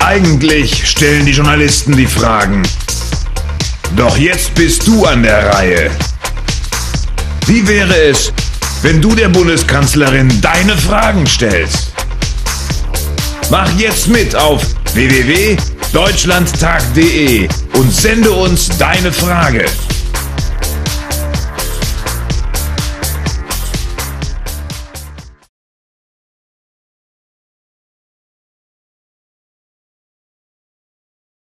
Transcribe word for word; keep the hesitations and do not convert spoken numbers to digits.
Eigentlich stellen die Journalisten die Fragen. Doch jetzt bist du an der Reihe. Wie wäre es, wenn du der Bundeskanzlerin deine Fragen stellst? Mach jetzt mit auf w w w punkt deutschlandtag punkt de und sende uns deine Frage.